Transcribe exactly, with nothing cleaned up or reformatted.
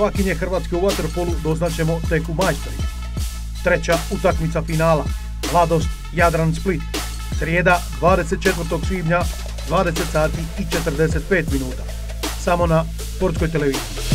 prvakinje Hrvatske u vaterpolu doznaćemo tek u majstorima. Treća utakmica finala, Mladost Jadran Split, srijeda dvadeset četvrtog svibnja, dvadeset sati i četrdeset pet minuta, samo na Sportskoj televiziji.